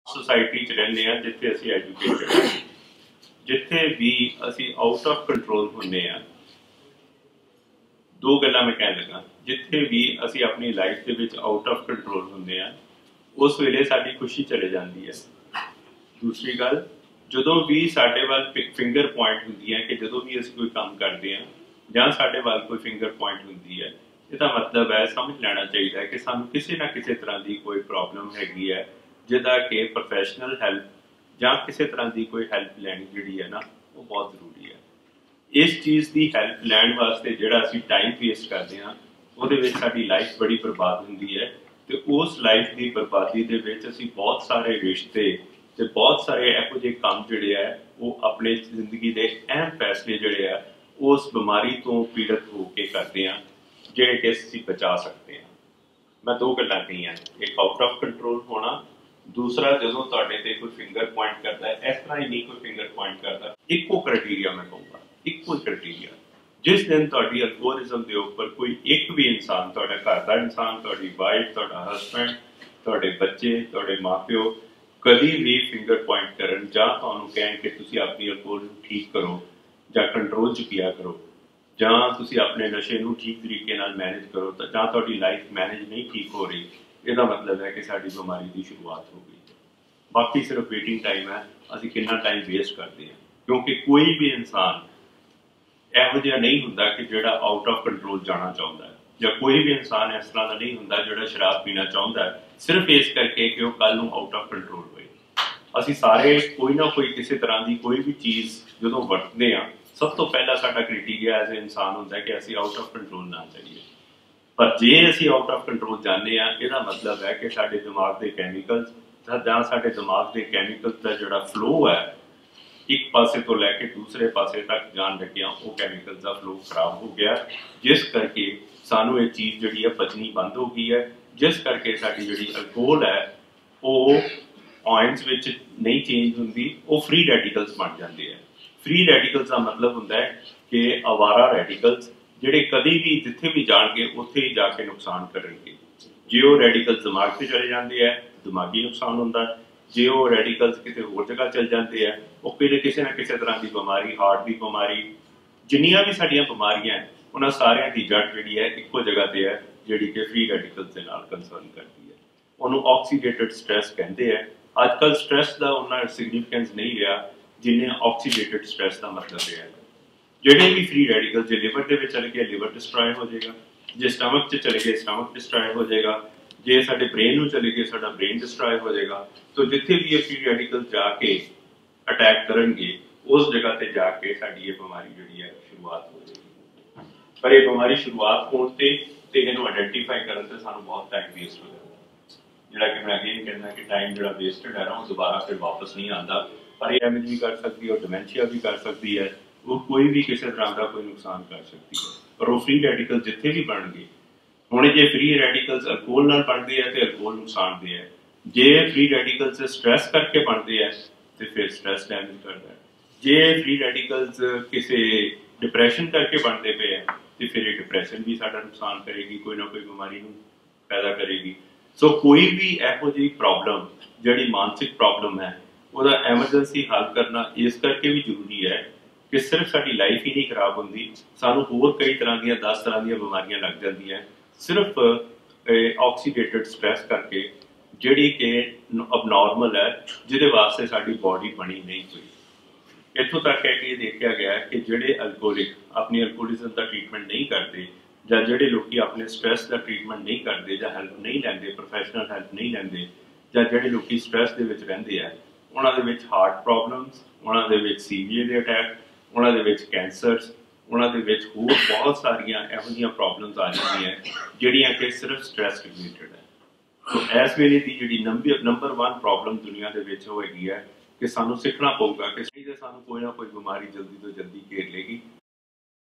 Society च रहने जिथे असी एजुकेटेड जिथे भी असी आउट ऑफ कंट्रोल होने दो गल्लां मैं कह लगा जिथे भी असी अपनी लाइफ के विच आउट ऑफ कंट्रोल होने उस वेले साडी खुशी चले जाती है। दूसरी गल जदों भी साडे वाल फिंगर पॉइंट हुंदी है कि जदों भी असी कोई काम करते हैं जां साडे वाल कोई फिंगर पॉइंट हुंदी है इसका मतलब है समझ लेना चाहिए कि सानू किसी ना किसी तरह की कोई प्रॉब्लम हैगी है जिहदा कि प्रोफैशनल हेल्प जां किसी तरह की कोई हेल्प लैनी जिहड़ी है ना वो बहुत जरूरी है। इस चीज़ की हेल्प लैण वास्ते जिहड़ा असीं टाइम वेस्ट करते हैं उहदे विच साडी लाइफ बड़ी बर्बाद हुंदी है ते उस लाइफ की बर्बादी दे विच असीं बहुत सारे रिश्ते ते बहुत सारे इहो जिहे काम जिहड़े है वो अपने जिंदगी के अहम फैसले जिहड़े है उस बीमारी तो पीड़ित होकर करते हैं जिहड़े कि असीं बचा सकते हैं। मैं दो गल्लां कहीआं, एक आउट ऑफ कंट्रोल होना, दूसरा जदों तुहाडे ते कोई फिंगर पॉइंट करता है इस तरह ही नहीं कोई फिंगर पॉइंट करता इक्को क्राइटेरिया मैं कहूँगा इक्को क्राइटेरिया जिस दिन तुहाडी अल्कोहलिज्म के उपर कोई एक भी इंसान तुहाडा घर का इंसान तुहाडी वाइफ तुहाडा हसबैंड तुहाडे बच्चे तुहाडे माँ प्यो कभी भी फिंगर पॉइंट करन जां तुहानूं कहण कि तुसीं अपनी अल्कोहल ठीक करो जां कंट्रोल च पिया करो जां तुसीं अपने नशे नूं ठीक तरीके नाल मैनेज करो तो जां तुहाडी लाइफ मैनेज नहीं ठीक हो रही इसका मतलब है कि साडी बीमारी की शुरुआत हो गई। बाकी सिर्फ वेटिंग टाइम है असीं कितना टाइम वेस्ट करते हैं क्योंकि कोई भी इंसान इहो जिहा नहीं हुंदा कि जिहड़ा आउट ऑफ कंट्रोल जाना चाहुंदा है या कोई भी इंसान इस तरह का नहीं हुंदा जिहड़ा शराब पीना चाहुंदा है सिर्फ इस करके कि वह कल नूं आउट ऑफ कंट्रोल होए। असीं सारे कोई ना कोई किसी तरह की कोई भी चीज़ जदों वरतदे हां सब तो पहला साडा क्राइटेरिया एज ए इंसान हुंदा है कि असीं आउट ऑफ कंट्रोल ना जाइए। पर जे असीं आउट ऑफ कंट्रोल जाने इसका मतलब है कि साडे दिमाग के कैमीकल्स जां साडे दिमाग के कैमीकल्स का जिहड़ा फ्लो है एक पासे तो लैके दूसरे पासे तक जान लग्या वो कैमीकल्स का फ्लो खराब हो गया जिस करके सानू ये चीज़ जिहड़ी है पचनी बंद हो गई है जिस करके साडी जिहड़ी अल्कोहल है वो आयंस विच नहीं चेंज होंदी वो फ्री रैडिकल्स बन जाते हैं। फ्री रैडिकल्स का मतलब होंदा है कि आवारा रैडिकल्स जिहड़े कभी भी जिथे भी जाणगे उत्थे ही जाके नुकसान करेंगे। जे वो रैडिकल्स दिमाग से चले जाते हैं दिमागी नुकसान होंदा, जे वो रैडिकल्स किसी होर जगह चल जाते हैं वो किसी ना किसी तरह की बीमारी हार्ट की बीमारी जिन्नियां भी साडियां बीमारियां हैं उन्हां सारियां की जड़ जिहड़ी है इक्को जगह ते है जिहड़ी कि फ्री रैडिकल्स दे नाल कंसर्न करती है। उन्होंने ऑक्सीडेटेड स्ट्रैस कहते हैं। अजकल स्ट्रैस का उन्ना सिग्निफिकेंस नहीं रहा जिन्हें ऑक्सीडेटेड स्ट्रैस का मतलब है। जिहड़े भी फ्री रैडिकल जो लिवर के चले गए लिवर डिस्ट्रॉय हो जाएगा, जो स्टमक च चले गए स्टमक डिस्ट्रॉय हो जाएगा, जे साडे ब्रेन में चले गए साडा ब्रेन डिस्ट्रॉय हो जाएगा। तो जिथे भी ये फ्री रैडिकल जाके अटैक करेंगे उस जगह पर जाके साडी ये बीमारी जिहड़ी है शुरुआत हो जाएगी। पर यह बीमारी शुरुआत होने ते इहनूं आइडेंटिफाई करन ते सानूं बहुत टाइम वेस्ट हो जाता जिहड़ा कि मैं अगेन कहना कि टाइम जिहड़ा वेस्टेड है ना वो दोबारा फिर वापस नहीं आता। पर यह डैमेज भी कर सकती है और डिमेंशिया भी कर सकती है, वो कोई भी किसी तरह का कोई नुकसान कर सकती है। पर वो फ्री रैडिकल जिथे भी बन गए हुण जे फ्री रैडिकल्स अल्कोहल नाल बनते हैं तो अल्कोहल नुकसान दे है, जे फ्री रैडिकल्स स्ट्रैस करके बनते हैं तो फिर स्ट्रैस डैमेज करता है, जे फ्री रैडिकल्स किसी डिप्रैशन करके बनते पे हैं तो फिर ये डिप्रैशन भी साडा नुकसान करेगी, कोई ना कोई बीमारी पैदा करेगी। सो कोई भी इहो जी प्रॉब्लम जिहड़ी मानसिक प्रॉब्लम है उसका एमरजेंसी हल करना इस करके भी जरूरी है कि सिर्फ साडी लाइफ ही नहीं खराब होंदी, सानू होर कई तरह दी 10 तरह दी बीमारियां लग जांदियां सिर्फ ऑक्सीडेटेड स्ट्रैस करके जिहड़ी कि अबनॉर्मल है जिहदे वास्ते साडी बॉडी बनी नहीं हुई। इत्थों तक है कि देखा गया कि जिहड़े अल्कोहलिक अपनी अल्कोहलिज्म का ट्रीटमेंट नहीं करते ਜਾਂ ਜਿਹੜੇ ਲੋਕੀ ਆਪਣੇ ਸਟ੍ਰੈਸ ਦਾ ਟ੍ਰੀਟਮੈਂਟ ਨਹੀਂ ਕਰਦੇ ਜਾਂ ਹੈਲਪ ਨਹੀਂ ਲੈਂਦੇ ਪ੍ਰੋਫੈਸ਼ਨਲ ਹੈਲਪ ਨਹੀਂ ਲੈਂਦੇ ਜਾਂ ਜਿਹੜੇ ਲੋਕੀ ਸਟ੍ਰੈਸ ਦੇ ਵਿੱਚ ਰਹਿੰਦੇ ਆ ਉਹਨਾਂ ਦੇ ਵਿੱਚ ਹਾਰਟ ਪ੍ਰੋਬਲਮਸ, ਉਹਨਾਂ ਦੇ ਵਿੱਚ ਸੀਵੀਏ ਦੇ ਅਟੈਕ, ਉਹਨਾਂ ਦੇ ਵਿੱਚ ਕੈਂਸਰਸ, ਉਹਨਾਂ ਦੇ ਵਿੱਚ ਹੋਰ ਬਹੁਤ ਸਾਰੀਆਂ ਇਹੋ ਜਿਹੀਆਂ ਪ੍ਰੋਬਲਮਸ ਆ ਜਾਂਦੀਆਂ ਜਿਹੜੀਆਂ ਕਿ ਸਿਰਫ ਸਟ੍ਰੈਸ ਰਿਲੇਟਡ ਹੈ। ਸੋ ਇਸ ਵੇਲੇ ਦੀ ਜਿਹੜੀ ਨੰਬਰ 1 ਪ੍ਰੋਬਲਮ ਦੁਨੀਆ ਦੇ ਵਿੱਚ ਉਹ ਹੈਗੀ ਹੈ ਕਿ ਸਾਨੂੰ ਸਿੱਖਣਾ ਪਊਗਾ ਕਿ ਸਾਨੂੰ ਕੋਈ ਨਾ ਕੋਈ ਬਿਮਾਰੀ ਜਲਦੀ ਤੋਂ ਜਲਦੀ ਘੇਰ ਲੇਗੀ।